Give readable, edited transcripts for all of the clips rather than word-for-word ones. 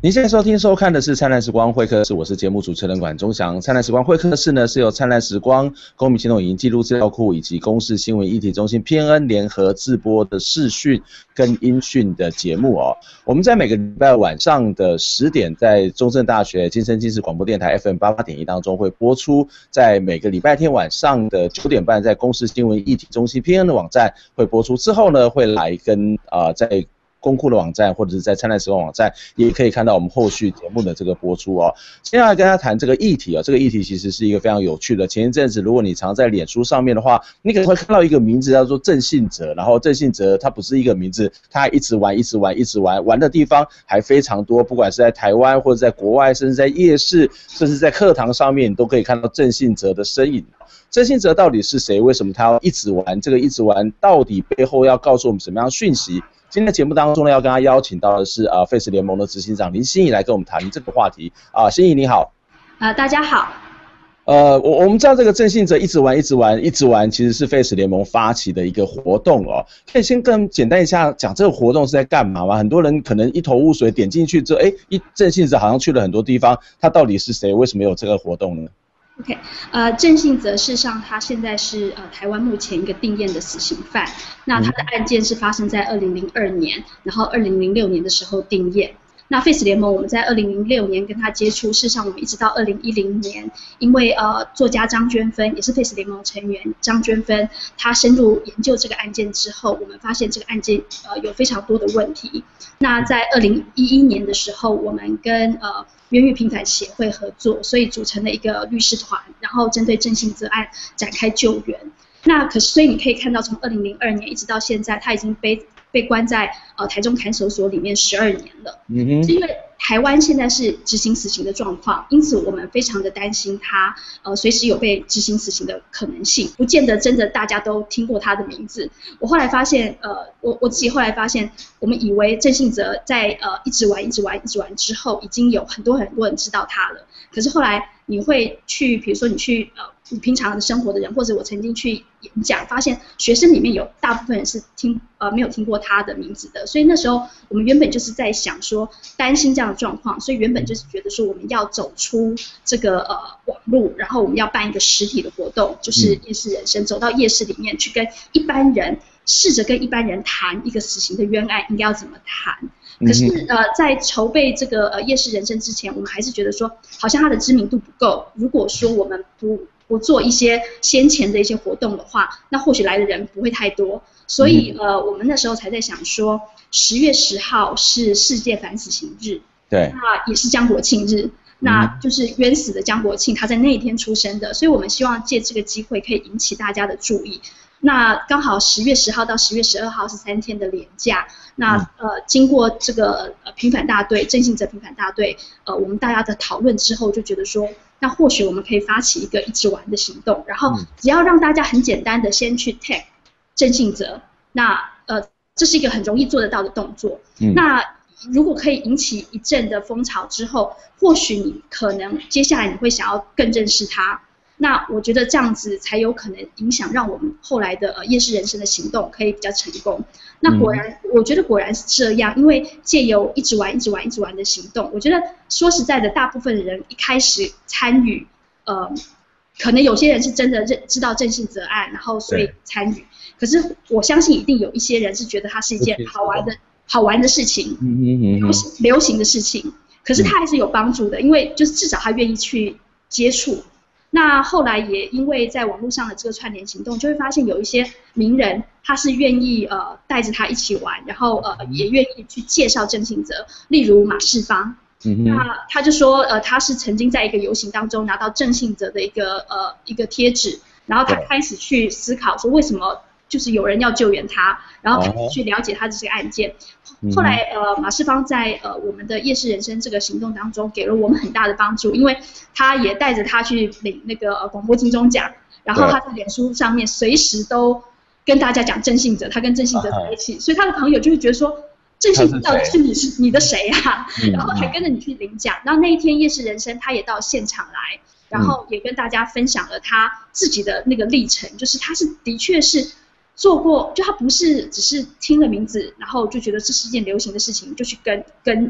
您现在收看的是灿烂时光会客室，我是节目主持人管中祥。灿烂时光会客室呢，是由灿烂时光、公民行动影音记录资料库以及公视新闻议题中心 PNN 联合制播的视讯跟音讯的节目哦。我们在每个礼拜晚上的10点，在中正大学金声金视广播电台 FM88.1当中会播出，在每个礼拜天晚上的9点半，在公视新闻议题中心 PNN 的网站会播出。之后呢，会来跟在公库的网站或者是在灿烂时光网站也可以看到我们后续节目的这个播出哦。接下来跟大家谈这个议题哦，这个议题其实是一个非常有趣的。前一阵子如果你常在脸书上面的话，你可能会看到一个名字叫做郑信哲，然后郑信哲他不是一个名字，他还一直玩的地方还非常多，不管是在台湾或者在国外，甚至在夜市，甚至在课堂上面，你都可以看到郑信哲的身影。郑信哲到底是谁？为什么他要一直玩？这个一直玩到底背后要告诉我们什么样的讯息？今天节目当中呢，要跟他邀请到的是Face 联盟的执行长林欣怡来跟我们谈这个话题欣怡你好。 大家好。 我们知道这个郑信哲一直玩，其实是 Face 联盟发起的一个活动哦。可以先跟简单一下讲这个活动是在干嘛吗？很多人可能一头雾水，点进去之后，郑信哲好像去了很多地方，他到底是谁？为什么有这个活动呢 ？OK， 郑信哲事实上他现在是台湾目前一个定验的死刑犯，那他的案件是发生在2002年，然后2006年的时候定验。那 Face 联盟我们在2006年跟他接触，事实上我们一直到2010年，因为作家张娟芬也是 Face 联盟成员，张娟芬她深入研究这个案件之后，我们发现这个案件有非常多的问题。那在2011年的时候，我们跟冤狱平反协会合作，所以组成了一个律师团，然后针对郑信哲案展开救援。那所以你可以看到，从2002年一直到现在，他已经被关在台中看守所里面12年了。是因为台湾现在是执行死刑的状况，因此我们非常的担心他随时有被执行死刑的可能性，不见得真的大家都听过他的名字。我后来发现，我自己后来发现，我们以为郑信哲在一直玩之后，已经有很多人知道他了。可是后来你会去，比如说你去你平常的生活的人，或者我曾经去演讲，发现学生里面有大部分人是没有听过他的名字的。所以那时候我们原本就是在想说，担心这样的状况，所以原本就是觉得说我们要走出这个网络，然后我们要办一个实体的活动，就是夜市人生，走到夜市里面去跟一般人，试着跟一般人谈一个死刑的冤案应该要怎么谈。可是在筹备这个夜市人生之前，我们还是觉得说，好像他的知名度不够。如果说我们不做一些先前的一些活动的话，那或许来的人不会太多。所以我们那时候才在想说，10月10号是世界反死刑日， 对， 那也是江国庆日。那就是冤死的江国庆，他在那一天出生的，所以我们希望借这个机会可以引起大家的注意。那刚好10月10号到10月12号是3天的连假，那经过这个平反大队郑信哲平反大队我们大家的讨论之后，就觉得说，那或许我们可以发起一个一直玩的行动，然后只要让大家很简单的先去 tag 郑信哲，那这是一个很容易做得到的动作。那如果可以引起一阵的风潮之后，或许你可能接下来你会想要更认识他。那我觉得这样子才有可能影响，让我们后来的夜市人生的行动可以比较成功。那果然，我觉得果然是这样，因为借由一直玩的行动，我觉得说实在的，大部分的人一开始参与，可能有些人是真的知道郑信哲案，然后所以参与。可是我相信一定有一些人是觉得它是一件好玩的事情，流行的事情。可是它还是有帮助的，因为就是至少他愿意去接触。那后来也因为在网络上的这个串联行动，就会发现有一些名人他是愿意带着他一起玩，然后也愿意去介绍郑信哲，例如马世芳。那他就说他是曾经在一个游行当中拿到郑信哲的一个贴纸，然后他开始去思考说为什么就是有人要救援他，然后开始去了解他的这个案件。后来马世芳在我们的夜市人生这个行动当中给了我们很大的帮助，因为他也带着他去领那个广播金钟奖，然后他在脸书上面随时都跟大家讲郑信哲，他跟郑信哲在一起，所以他的朋友就会觉得说郑信哲到底是你的谁啊？然后还跟着你去领奖。然后那一天夜市人生他也到现场来，然后也跟大家分享了他自己的那个历程，就是他是的确是做过，就他不是只是听了名字，然后就觉得这是一件流行的事情，就去跟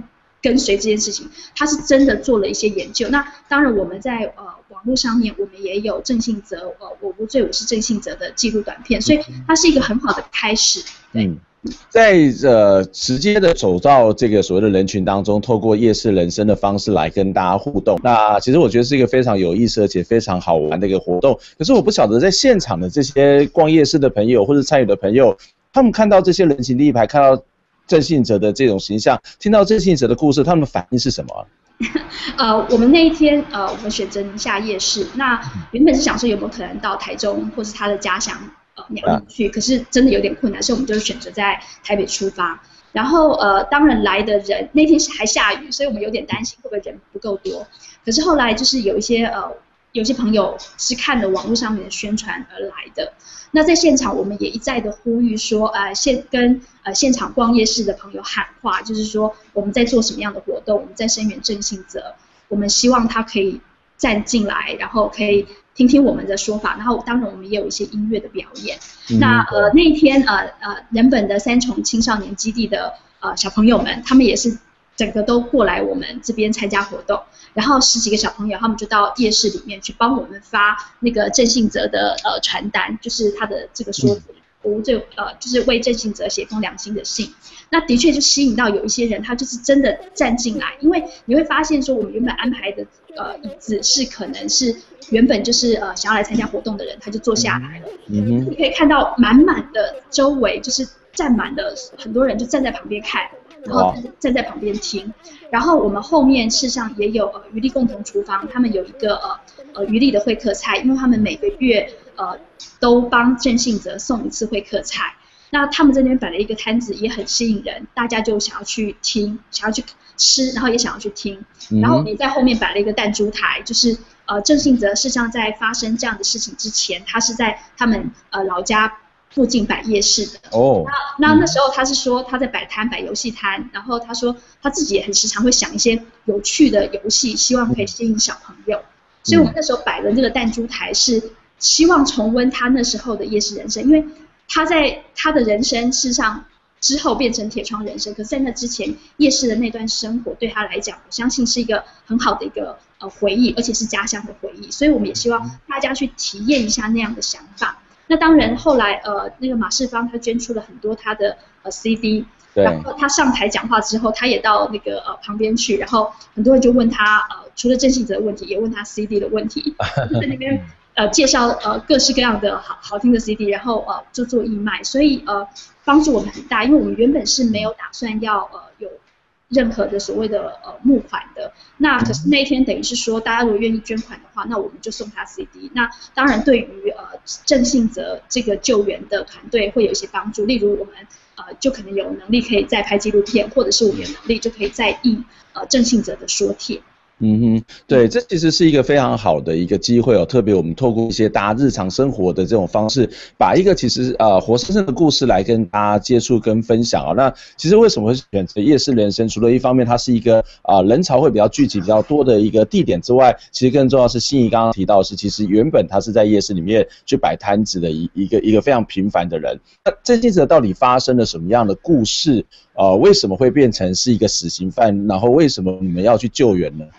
跟随这件事情，他是真的做了一些研究。那当然我们在网络上面我们也有郑信哲我无罪我是郑信哲的纪录短片，所以它是一个很好的开始。对。 在直接的走到这个所谓的人群当中，透过夜市人生的方式来跟大家互动，那其实我觉得是一个非常有意思而且非常好玩的一个活动。可是我不晓得在现场的这些逛夜市的朋友或者参与的朋友，他们看到这些人形立牌，看到郑信哲的这种形象，听到郑信哲的故事，他们的反应是什么？ 我们那一天我们选择宁夏夜市，那原本是想说有没有可能到台中或是他的家乡苗栗去，可是真的有点困难，所以我们就选择在台北出发。然后当然来的人那天还下雨，所以我们有点担心会不会人不够多。可是后来就是有一些朋友是看了网络上面的宣传而来的。那在现场我们也一再的呼吁说，跟现场逛夜市的朋友喊话，就是说我们在做什么样的活动，我们在声援郑信哲，我们希望他可以站进来，然后可以听听我们的说法，然后当然我们也有一些音乐的表演。那那一天人本的三重青少年基地的小朋友们，他们也是整个都过来我们这边参加活动，然后10几个小朋友他们就到夜市里面去帮我们发那个郑信哲的传单，就是他的这个说我就是为郑信哲写封良心的信。那的确就吸引到有一些人，他就是真的站进来，因为你会发现说我们原本安排的椅子是可能是原本就是想要来参加活动的人，他就坐下来了。你可以看到满满的周围就是站满了很多人，就站在旁边看，然后站在旁边听。然后我们后面事实上也有余力共同厨房，他们有一个余力的会客菜，因为他们每个月都帮郑信哲送一次会客菜。那他们这边摆了一个摊子，也很吸引人，大家就想要去听，想要去吃，然后也想要去听。然后你在后面摆了一个弹珠台，就是郑信哲事实上在发生这样的事情之前，他是在他们老家附近摆夜市的。那时候他是说他在摆游戏摊，然后他说他自己也很时常会想一些有趣的游戏，希望可以吸引小朋友。所以我们那时候摆的这个弹珠台是希望重温他那时候的夜市人生，因为他在他的人生事实上之后变成铁窗人生，可是在那之前夜市的那段生活对他来讲，我相信是一个很好的一个回忆，而且是家乡的回忆，所以我们也希望大家去体验一下那样的想法。那当然后来那个马世芳他捐出了很多他的CD， 然后他上台讲话之后，他也到那个旁边去，然后很多人就问他除了郑信哲的问题，也问他 CD 的问题，就在那边介绍各式各样的好听的 CD， 然后就做义卖，所以帮助我们很大，因为我们原本是没有打算要有任何的所谓的募款的。那可是那一天等于是说，大家如果愿意捐款的话，那我们就送他 CD。那当然对于郑信哲这个救援的团队会有一些帮助，例如我们就可能有能力可以再拍纪录片，或者是我们有能力就可以再印郑信哲的说帖。 对，这其实是一个非常好的一个机会哦，特别我们透过一些大家日常生活的这种方式，把一个其实活生生的故事来跟大家接触跟分享啊。那其实为什么会选择夜市人生？除了一方面它是一个人潮会比较聚集比较多的一个地点之外，其实更重要是心怡刚刚提到的是，其实原本他是在夜市里面去摆摊子的一个非常平凡的人。那郑信哲到底发生了什么样的故事？为什么会变成是一个死刑犯？然后为什么你们要去救援呢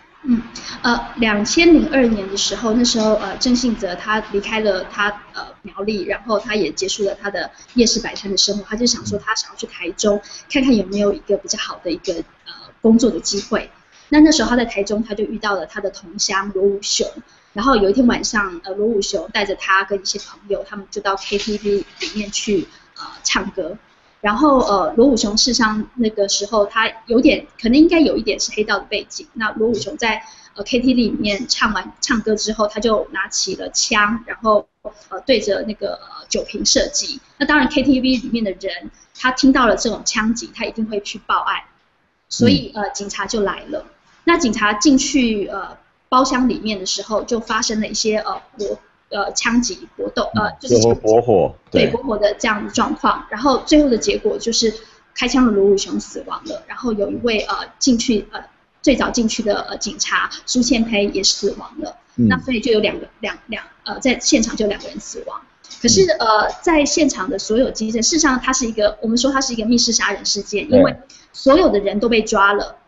？2002年的时候，那时候郑信哲他离开了他苗栗，然后他也结束了他的夜市摆摊的生活，他就想说他想要去台中看看有没有一个比较好的一个工作的机会。那时候他在台中，他就遇到了他的同乡罗武雄，然后有一天晚上罗武雄带着他跟一些朋友，他们就到 KTV 里面去唱歌。然后罗武雄事实上那个时候他可能应该有一点是黑道的背景。那罗武雄在KTV 里面唱歌之后，他就拿起了枪，然后对着那个酒瓶射击。那当然 KTV 里面的人他听到了这种枪击，他一定会去报案，所以警察就来了。那警察进去包厢里面的时候，就发生了一些枪击搏斗，就是搏火， 对搏火的这样的状况。然后最后的结果就是开枪的罗武雄死亡了，然后有一位最早进去的警察苏倩培也死亡了。那所以就有在现场就2个人死亡。可是在现场的所有基证，事实上我们说它是一个密室杀人事件，因为所有的人都被抓了，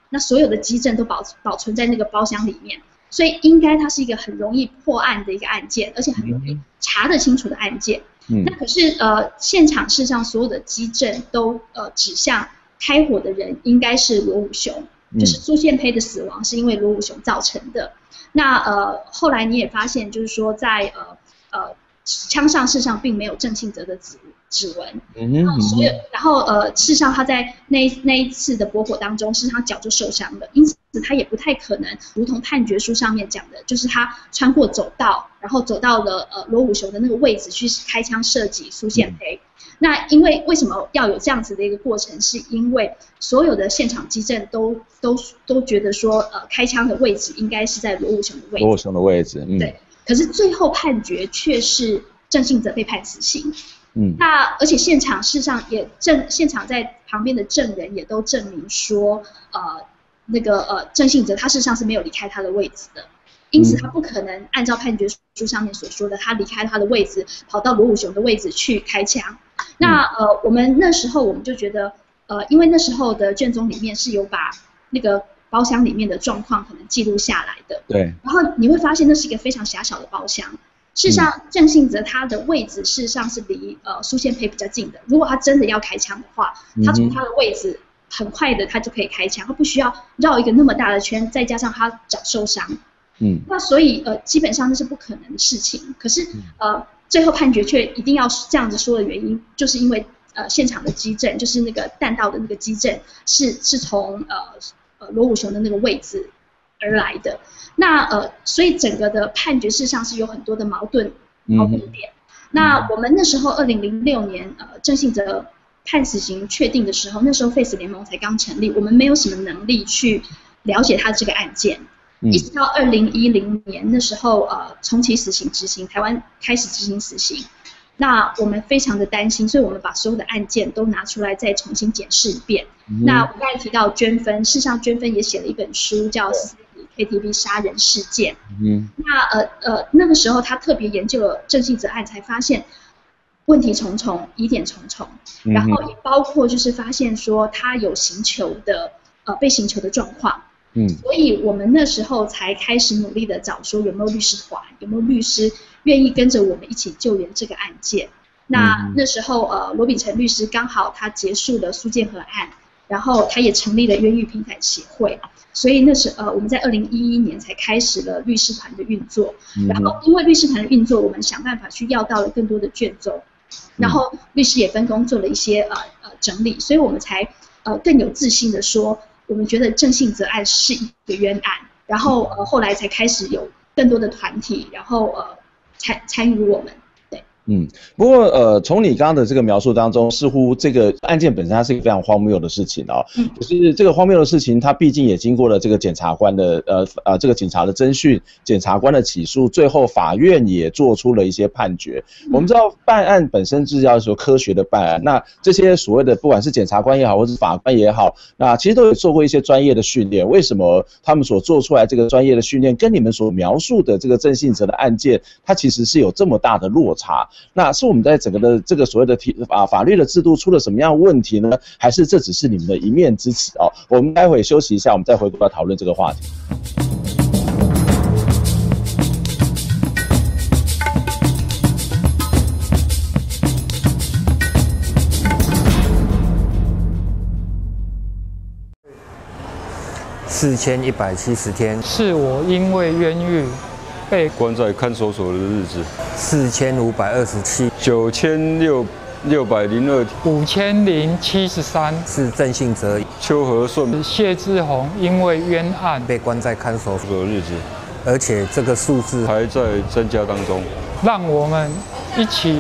那所有的基证都保存在那个包厢里面，所以应该它是一个很容易破案的一个案件，而且很容易查得清楚的案件。那可是现场事实上所有的基证都指向开火的人应该是罗武雄，就是苏宪培的死亡是因为罗武雄造成的。那后来你也发现，就是说在枪上事实上并没有郑信哲的指纹，然后事实上他在那一次的bor火当中，事实上脚就受伤了，因此他也不太可能如同判决书上面讲的，就是他穿过走道，然后走到了罗武雄的那个位置去开枪射击苏宪培。那因为什么要有这样子的一个过程，是因为所有的现场基证都觉得说开枪的位置应该是在罗武雄的位置。 罗武雄的位置， 对。可是最后判决却是郑信哲被判死刑。那而且现场事实上现场在旁边的证人也都证明说，郑信哲他事实上是没有离开他的位置的，因此他不可能按照判决书上面所说的，他离开他的位置跑到罗武雄的位置去开枪。那我们那时候我们就觉得，因为那时候的卷宗里面是有把那个包厢里面的状况可能记录下来的， 对。 然后你会发现那是一个非常狭小的包厢。事实上，郑信哲他的位置事实上是离苏宪培比较近的。如果他真的要开枪的话，他从他的位置很快的他就可以开枪，他不需要绕一个那么大的圈，再加上他脚受伤。那所以基本上那是不可能的事情。可是最后判决却一定要这样子说的原因，就是因为现场的基证，就是那个弹道的那个基证是从罗武雄的那个位置而来的。那所以整个的判决事实上是有很多的矛盾点。那我们那时候2006年郑信哲判死刑确定的时候，那时候 FACE 联盟才刚成立，我们没有什么能力去了解他这个案件。一直到2010年那时候重启死刑执行，台湾开始执行死刑。那我们非常的担心，所以我们把所有的案件都拿出来再重新检视一遍。那我刚才提到娟芬，事实上娟芬也写了一本书叫《私底 KTV 杀人事件》。那那个时候他特别研究了郑信哲案，才发现问题重重，疑点重重，然后也包括就是发现说他有刑求的被刑求的状况。所以我们那时候才开始努力的找说有没有律师团，有没有律师愿意跟着我们一起救援这个案件。那时候罗秉成律师刚好他结束了苏建和案，然后他也成立了冤狱平台协会，所以那时我们在2011年才开始了律师团的运作。然后因为律师团的运作，我们想办法去要到了更多的卷宗，然后律师也分工做了一些整理，所以我们才更有自信的说，我们觉得郑信哲案是一个冤案。然后后来才开始有更多的团体，然后参与我们。 不过从你刚刚的这个描述当中，似乎这个案件本身它是一个非常荒谬的事情哦。可是这个荒谬的事情，它毕竟也经过了这个检察官的这个警察的侦讯，检察官的起诉，最后法院也做出了一些判决。我们知道办案本身是要求科学的办案，那这些所谓的不管是检察官也好，或是法官也好，那其实都有做过一些专业的训练。为什么他们所做出来这个专业的训练，跟你们所描述的这个郑信哲的案件，它其实是有这么大的落差？那是我们在整个的这个所谓的法律的制度出了什么样的问题呢？还是这只是你们的一面之词哦？我们待会休息一下，我们再回过来讨论这个话题。 4170天， 是我因为冤狱被关在看守所的日子 4527， 9602， 5073， 是郑信哲、 邱和顺、 谢志宏因为冤案被关在看守所的日子， 而且这个数字还在增加当中。 让我们一起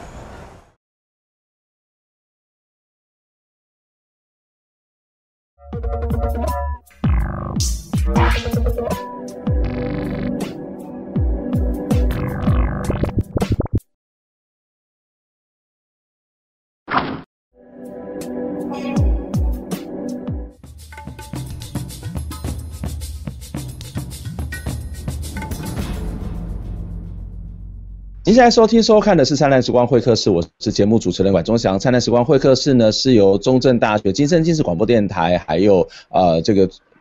您现在收听收看的是灿烂时光会客室，我是节目主持人管中祥。灿烂时光会客室呢是由中正大学金声金视广播电台还有这个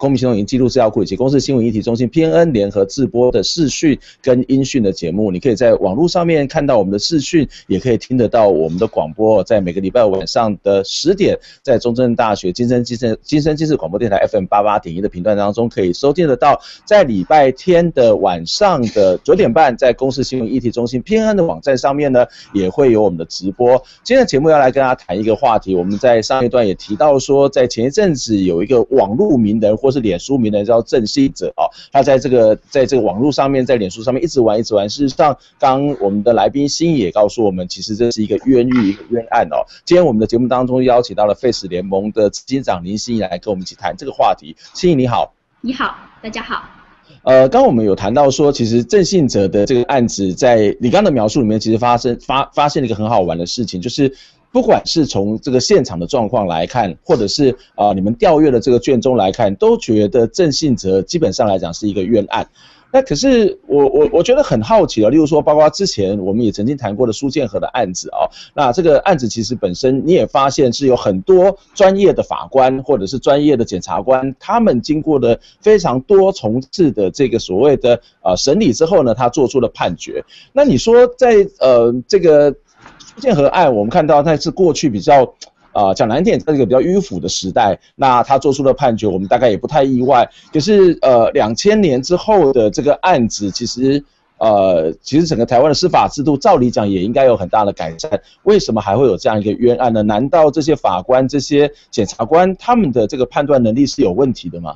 公民行动影音记录资料库以及公视新闻议题中心 PNN 联合制播的视讯跟音讯的节目。你可以在网络上面看到我们的视讯，也可以听得到我们的广播，在每个礼拜晚上的10点，在中正大学金声纪实广播电台 FM88.1的频段当中可以收听得到。在礼拜天的晚上的9点半，在公视新闻议题中心 PNN 的网站上面呢，也会有我们的直播。今天的节目要来跟大家谈一个话题，我们在上一段也提到说，在前一阵子有一个网络名人或是脸书名人叫郑信哲哦，他在这个网络上面，在脸书上面一直玩。事实上，刚我们的来宾心怡也告诉我们，其实这是一个冤狱，一个冤案哦。今天我们的节目当中邀请到了 Face 联盟的执行长林心怡来跟我们一起谈这个话题。心怡你好。 你好，大家好。 刚刚我们有谈到说，其实郑信哲的这个案子，在你刚刚的描述里面，其实发现了一个很好玩的事情，就是不管是从这个现场的状况来看，或者是你们调阅的这个卷宗来看，都觉得郑信哲基本上来讲是一个冤案。那可是我觉得很好奇例如说，包括之前我们也曾经谈过的苏建和的案子哦，那这个案子其实本身你也发现是有很多专业的法官或者是专业的检察官，他们经过了非常多重次的这个所谓的审理之后呢，他做出了判决。那你说在这个苏建和案，我们看到那是过去比较讲难听点，在这个比较迂腐的时代，那他做出的判决，我们大概也不太意外。可是2000年之后的这个案子，其实整个台湾的司法制度，照理讲也应该有很大的改善。为什么还会有这样一个冤案呢？难道这些法官、这些检察官他们的这个判断能力是有问题的吗？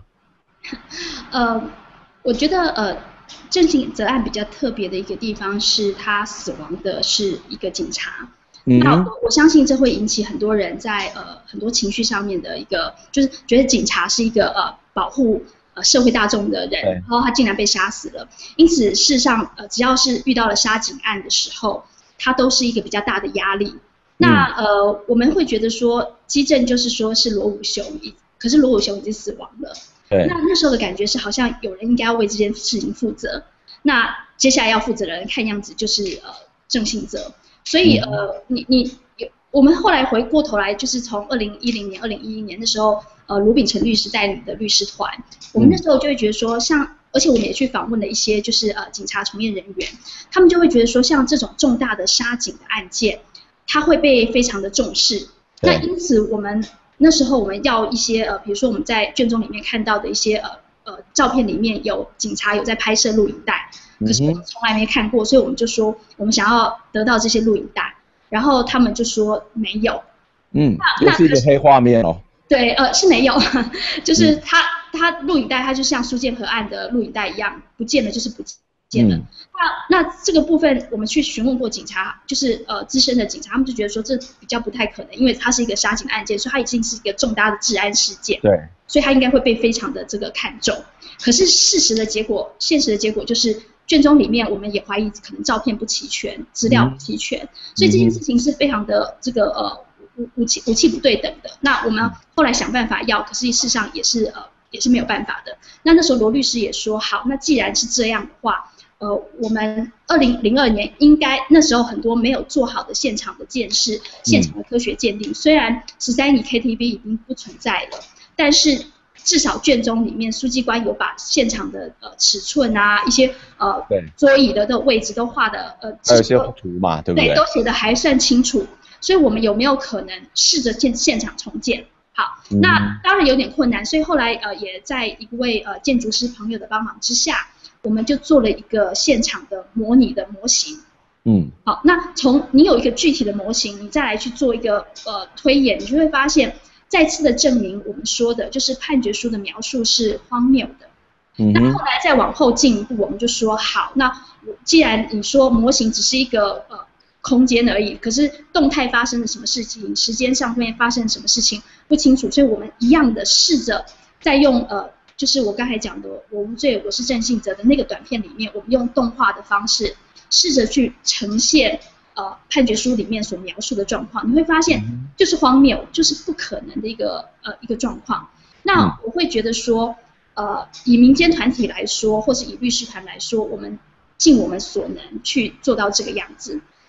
我觉得郑信哲案比较特别的一个地方是，他死亡的是一个警察。那我相信这会引起很多人在很多情绪上面的一个，就是觉得警察是一个保护社会大众的人，然后他竟然被杀死了。因此事实上只要是遇到了杀警案的时候，它都是一个比较大的压力。那我们会觉得说基政就是说是罗武雄，可是罗武雄已经死亡了。那时候的感觉是好像有人应该要为这件事情负责。那接下来要负责的人看样子就是郑信哲。所以我们后来回过头来，就是从2010年、2011年的时候，卢秉成律师带领的律师团，我们那时候就会觉得说，而且我们也去访问了一些就是警察从业人员，他们就会觉得说，像这种重大的杀警的案件，它会被非常的重视。那因此那时候我们要一些比如说我们在卷宗里面看到的一些照片里面有警察有在拍摄录影带。可是我们从来没看过，所以我们就说我们想要得到这些录影带，然后他们就说没有。 又是一个黑画面哦。 对，是没有，就是他录影带，它就像苏建和案的录影带一样，不见了就是不见了。那这个部分我们去询问过警察，就是资深的警察，他们就觉得说这比较不太可能，因为它是一个杀警案件，所以它已经是一个重大的治安事件。对，所以它应该会被非常的这个看重。可是现实的结果就是卷宗里面我们也怀疑可能照片不齐全，资料不齐全，所以这件事情是非常的这个武器不对等的。那我们后来想办法要，可是事实上也是没有办法的。那时候罗律师也说，好，那既然是这样的话，我们2002年应该那时候很多没有做好的现场的鉴识、现场的科学鉴定，虽然13乙 KTV 已经不存在了，但是至少卷宗里面书记官有把现场的尺寸啊，一些桌椅的位置都画的还有一些图嘛，对不对？ 对，都写的还算清楚。所以我们有没有可能试着现场重建？好，那当然有点困难，所以后来也在一位建筑师朋友的帮忙之下，我们就做了一个现场的模拟的模型。好，那从你有一个具体的模型，你再来去做一个推演，你就会发现。再次的证明我们说的就是判决书的描述是荒谬的。那后来再往后进一步，我们就说好，那既然你说模型只是一个空间而已，可是动态发生了什么事情，时间上面发生了什么事情不清楚，所以我们一样的试着再用就是我刚才讲的我无罪我是郑信哲的那个短片里面，我们用动画的方式试着去呈现判决书里面所描述的状况，你会发现就是荒谬，就是不可能的一个状况。那我会觉得说，以民间团体来说，或是以律师团来说，我们尽我们所能去做到这个样子。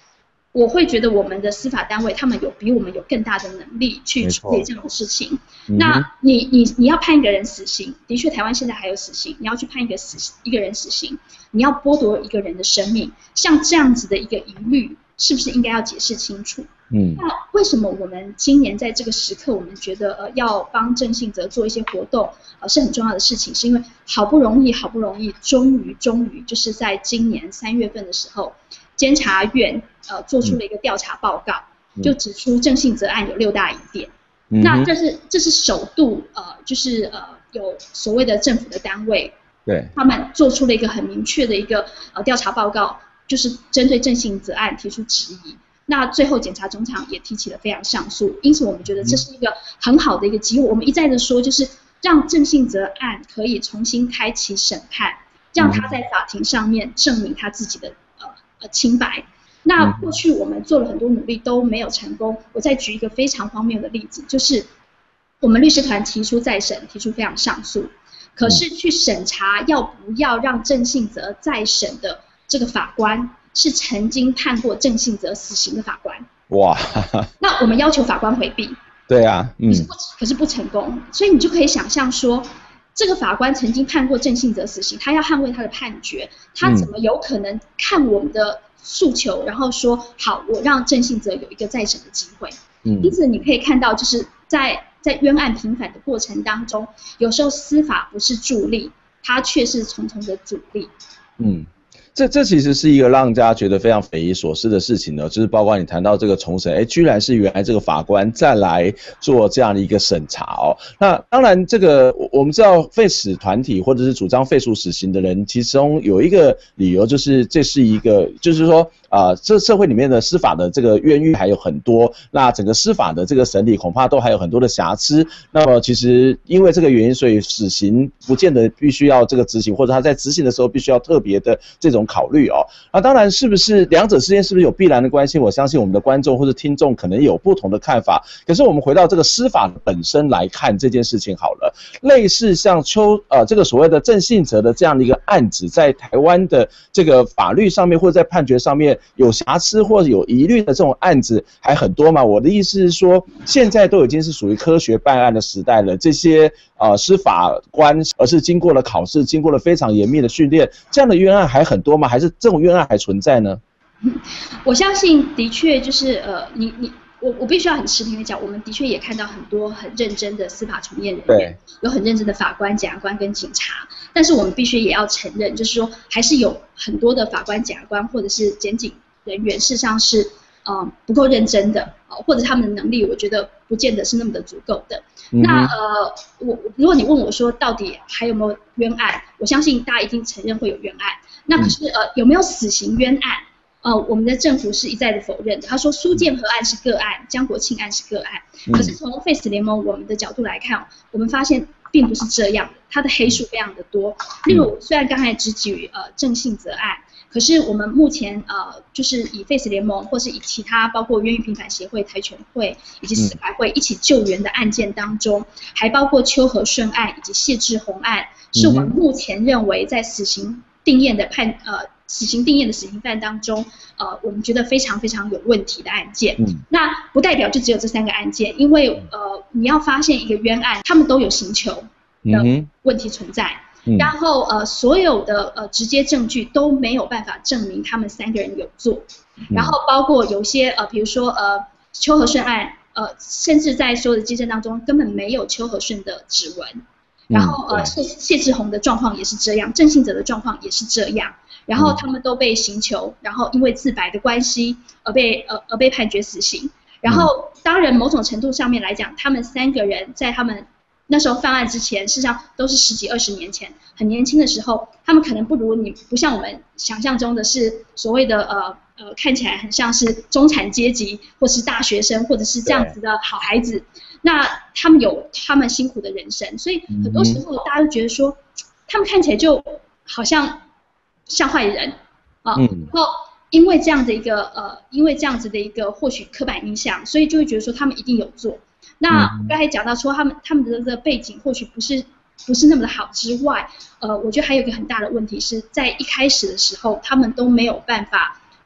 我会觉得我们的司法单位他们比我们有更大的能力去处理这种事情。那你要判一个人死刑，的确台湾现在还有死刑，你要去判一个人死刑，你要剥夺一个人的生命，像这样子的一个疑虑，是不是应该要解释清楚？那为什么我们今年在这个时刻，我们觉得要帮郑信哲做一些活动，是很重要的事情，是因为好不容易，终于就是在今年3月份的时候，监察院做出了一个调查报告，就指出郑信哲案有6大疑点。那这是首度就是有所谓的政府的单位，对，他们做出了一个很明确的一个调查报告，就是针对郑信哲案提出质疑。那最后检察总长也提起了非常上诉，因此我们觉得这是一个很好的一个机会。我们一再的说，就是让郑信哲案可以重新开启审判，让他在法庭上面证明他自己的清白。那过去我们做了很多努力都没有成功。我再举一个非常荒谬的例子，就是我们律师团提出再审，提出非常上诉，可是去审查要不要让郑信哲再审的这个法官是曾经判过郑信哲死刑的法官。哇！那我们要求法官回避。对啊，可是不成功，所以你就可以想象说，这个法官曾经判过郑信哲死刑，他要捍卫他的判决，他怎么有可能看我们的诉求，然后说好，我让郑信哲有一个再审的机会？因此你可以看到，就是在冤案平反的过程当中，有时候司法不是助力，它却是重重的阻力。 这其实是一个让人家觉得非常匪夷所思的事情呢，就是包括你谈到这个重审，居然是原来这个法官再来做这样的一个审查哦。那当然，这个我们知道废死团体或者是主张废除死刑的人，其中有一个理由就是这是一个，就是说这社会里面的司法的这个冤狱还有很多，那整个司法的这个审理恐怕都还有很多的瑕疵。那么其实因为这个原因，所以死刑不见得必须要这个执行，或者他在执行的时候必须要特别的这种考虑哦。那当然是不是两者之间是不是有必然的关系？我相信我们的观众或者听众可能有不同的看法。可是我们回到这个司法本身来看这件事情好了，类似像这个所谓的郑信哲的这样的一个案子，在台湾的这个法律上面或者在判决上面有瑕疵或者有疑虑的这种案子还很多吗？我的意思是说，现在都已经是属于科学办案的时代了，这些司法官而是经过了考试，经过了非常严密的训练，这样的冤案还很多吗？还是这种冤案还存在呢？ 我相信的确就是我必须要很持平的讲，我们的确也看到很多很认真的司法从业人员，有很认真的法官、检察官跟警察，但是我们必须也要承认，就是说还是有很多的法官、检察官或者是检警人员事实上是不够认真的，或者他们的能力我觉得不见得是那么的足够的。那如果你问我说到底还有没有冤案，我相信大家一定承认会有冤案。那可是有没有死刑冤案？我们的政府是一再的否认的。他说苏建和案是个案，江国庆案是个案。可是从废死联盟我们的角度来看，我们发现并不是这样的，它的黑数非常的多。例如，虽然刚才只举郑信哲案，可是我们目前就是以废死联盟或是以其他包括冤狱平反协会、台全会以及司法会一起救援的案件当中，还包括邱和顺案以及谢志宏案，是我们目前认为在死刑定验的死刑定验的死刑犯当中，我们觉得非常非常有问题的案件。那不代表就只有这3个案件，因为你要发现一个冤案，他们都有刑求的问题存在。然后所有的直接证据都没有办法证明他们3个人有做。然后包括有些比如说邱和顺案，甚至在所有的基证当中根本没有邱和顺的指纹。然后谢志宏的状况也是这样，郑信哲的状况也是这样。然后他们都被刑求，然后因为自白的关系而被判决死刑。然后当然某种程度上面来讲，他们3个人在他们那时候犯案之前，事实上都是10几20年前，很年轻的时候，他们可能不像我们想象中的是所谓的看起来很像是中产阶级，或是大学生，或者是这样子的好孩子。那他们有他们辛苦的人生，所以很多时候大家都觉得说，他们看起来就好像坏人然后因为这样的一个或许刻板印象，所以就会觉得说他们一定有做。那刚才讲到说他们的这个背景或许不是那么的好之外，我觉得还有一个很大的问题是在一开始的时候，他们都没有办法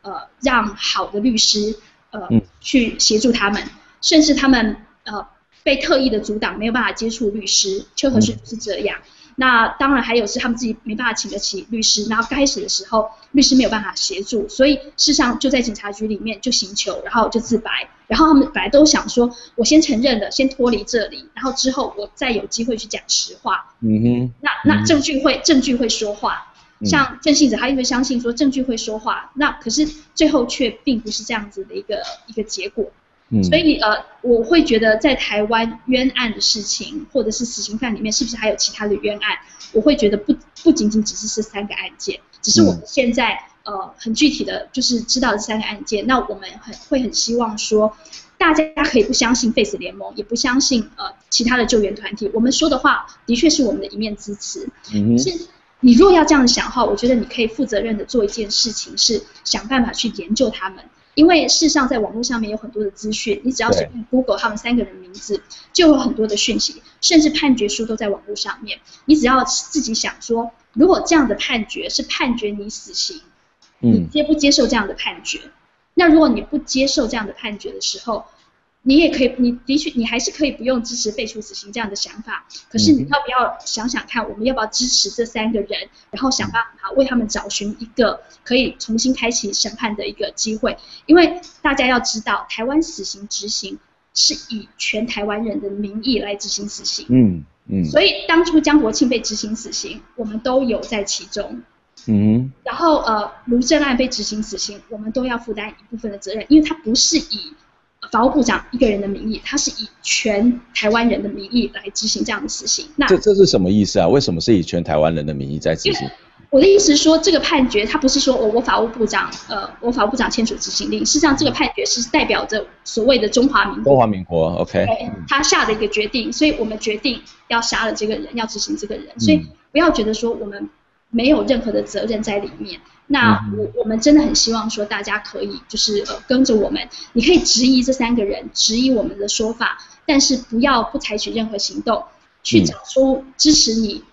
让好的律师去协助他们，甚至他们被特意的阻挡，没有办法接触律师。邱和顺就是这样。那当然还有是他们自己没办法请得起律师，然后开始的时候律师没有办法协助，所以事实上就在警察局里面就刑求，然后就自白，然后他们本来都想说，我先承认了，先脱离这里，然后之后我再有机会去讲实话。那证据会说话，像郑信哲他一直相信说证据会说话，那可是最后却并不是这样子的一个结果。所以我会觉得在台湾冤案的事情，或者是死刑犯里面，是不是还有其他的冤案？我会觉得不仅仅只是这3个案件，只是我们现在很具体的就是知道这3个案件。那我们会很希望说，大家可以不相信 Face 联盟，也不相信其他的救援团体，我们说的话的确是我们的一面之词。是你若要这样想的话，我觉得你可以负责任的做一件事情，是想办法去研究他们。因为事实上在网络上面有很多的资讯，你只要是 Google 他们3个人名字，就有很多的讯息，甚至判决书都在网络上面。你只要自己想说，如果这样的判决是判决你死刑，你接不接受这样的判决？那如果你不接受这样的判决的时候，你也可以，你的确你还是可以不用支持废除死刑这样的想法，可是你要不要想想看，我们要不要支持这3个人，然后想办法为他们找寻一个可以重新开启审判的一个机会？因为大家要知道，台湾死刑执行是以全台湾人的名义来执行死刑。所以当初江国庆被执行死刑，我们都有在其中。然后卢正案被执行死刑，我们都要负担一部分的责任，因为他不是以法务部长一个人的名义，他是以全台湾人的名义来执行这样的死刑。那这是什么意思啊？为什么是以全台湾人的名义在执行？ 我的意思是说，这个判决他不是说我法务部长签署执行令，事实上这个判决是代表着所谓的中华民国 OK 他下的一个决定，所以我们决定要杀了这个人，要执行这个人，所以不要觉得说我们没有任何的责任在里面。那我们真的很希望说大家可以就是跟着我们，你可以质疑这3个人，质疑我们的说法，但是不采取任何行动去找出支持你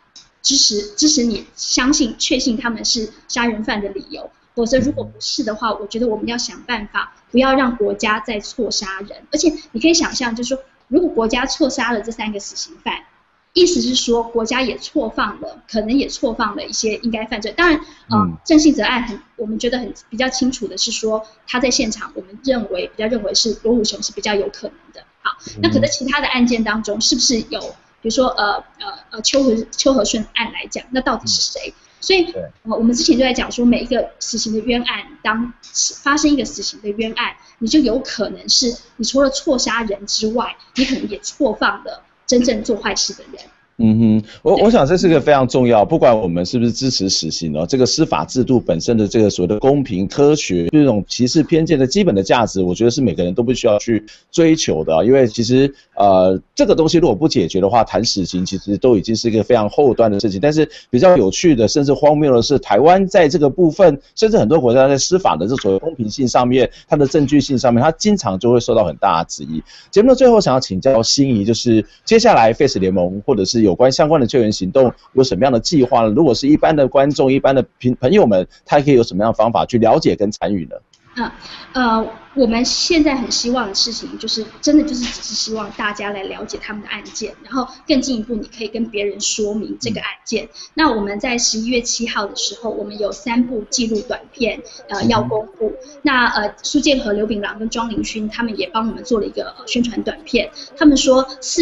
确信他们是杀人犯的理由，否则如果不是的话，我觉得我们要想办法不要让国家再错杀人。而且你可以想象，就是说如果国家错杀了这3个死刑犯，意思是说国家也可能也错放了一些应该犯罪。当然郑信哲案我们觉得比较清楚的是说他在现场，我们比较认为是罗武雄是比较有可能的。好，那可能其他的案件当中是不是有比如说邱和顺案来讲，那到底是谁？所以我们之前就在讲说，每一个死刑的冤案，当发生一个死刑的冤案，你就有可能是你除了错杀人之外，你可能也错放了真正做坏事的人。 我想这是个非常重要，不管我们是不是支持死刑这个司法制度本身的这个所谓的公平、科学，这种歧视偏见的基本的价值，我觉得是每个人都必须要去追求的。因为其实这个东西如果不解决的话，谈死刑其实都已经是一个非常后端的事情。但是比较有趣的，甚至荒谬的是，台湾在这个部分，甚至很多国家在司法的这所谓公平性上面，它的证据性上面，它经常就会受到很大的质疑。节目的最后，想要请教心怡，就是接下来 Face 联盟或者是有关相关的救援行动有什么样的计划呢？如果是一般的观众、一般的朋友们，他可以有什么样的方法去了解跟参与呢？ 我们现在很希望的事情，就是真的就是只是希望大家来了解他们的案件，然后更进一步，你可以跟别人说明这个案件。那我们在11月7号的时候，我们有3部纪录短片要公布。那苏建和、刘炳郎跟庄凌勋他们也帮我们做了一个宣传短片。他们说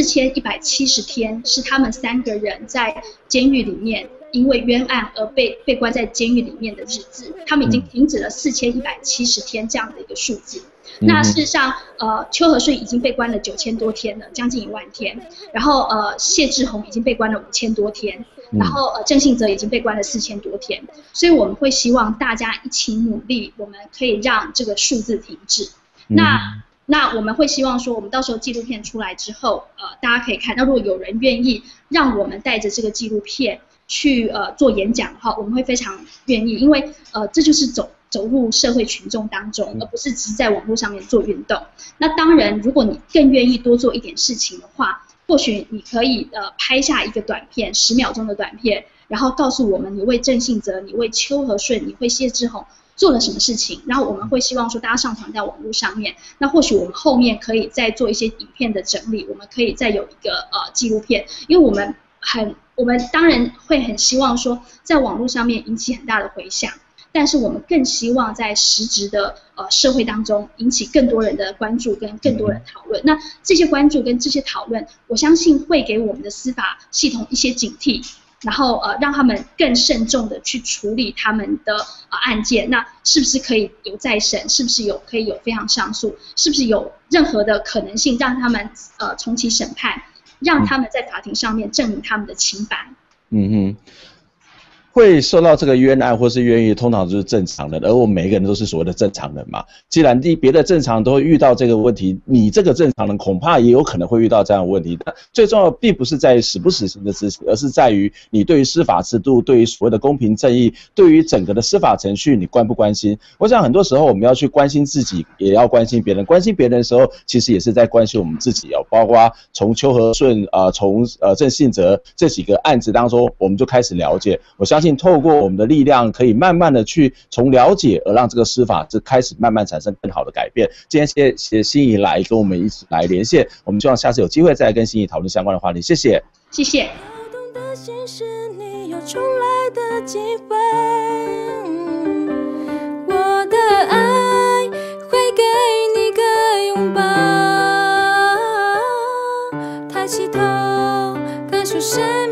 4170天是他们3个人在监狱里面因为冤案而被关在监狱里面的日子，他们已经停止了4170天这样的一个数字。那事实上，邱和顺已经被关了9000多天了，将近1万天。然后谢志宏已经被关了5000多天，然后郑信哲已经被关了4000多天。所以我们会希望大家一起努力，我们可以让这个数字停止。那我们会希望说，我们到时候纪录片出来之后，大家可以看。那如果有人愿意让我们带着这个纪录片去做演讲的话，我们会非常愿意，因为这就是走入社会群众当中，而不是只在网络上面做运动。那当然，如果你更愿意多做一点事情的话，或许你可以拍下一个短片，10秒钟的短片，然后告诉我们你为郑信哲、你为邱和顺、你为谢志宏做了什么事情，然后我们会希望说大家上传在网络上面。那或许我们后面可以再做一些影片的整理，我们可以再有一个纪录片，因为我们当然会很希望说在网络上面引起很大的回响。但是我们更希望在实质的社会当中引起更多人的关注跟更多人讨论。那这些关注跟这些讨论，我相信会给我们的司法系统一些警惕，然后让他们更慎重的去处理他们的案件。那是不是可以有再审？是不是可以有非常上诉？是不是有任何的可能性让他们重启审判，让他们在法庭上面证明他们的清白？ 会受到这个冤案或是冤狱，通常就是正常的，而我们每一个人都是所谓的正常人嘛。既然别的正常都会遇到这个问题，你这个正常人恐怕也有可能会遇到这样的问题。但最重要的并不是在于死不死刑的事情，而是在于你对于司法制度、对于所谓的公平正义、对于整个的司法程序，你关不关心？我想很多时候我们要去关心自己，也要关心别人。关心别人的时候，其实也是在关心我们自己哦。包括从邱和顺从郑信哲这几个案子当中，我们就开始了解。我相信透过我们的力量，可以慢慢的去从了解而让这个司法开始慢慢产生更好的改变。今天谢谢心怡来跟我们一起来连线，我们希望下次有机会再来跟心怡讨论相关的话题。谢谢， 谢谢。 跳动的心是你有重来的机会，我的爱会给你个拥抱，抬起头感受生